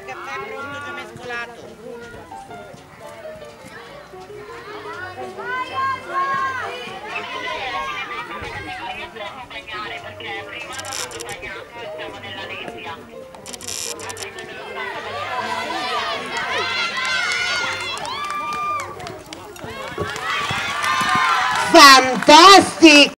caffè pronto già mescolato. Perché prima non hanno bagnato e siamo nella nebbia. Fantastico!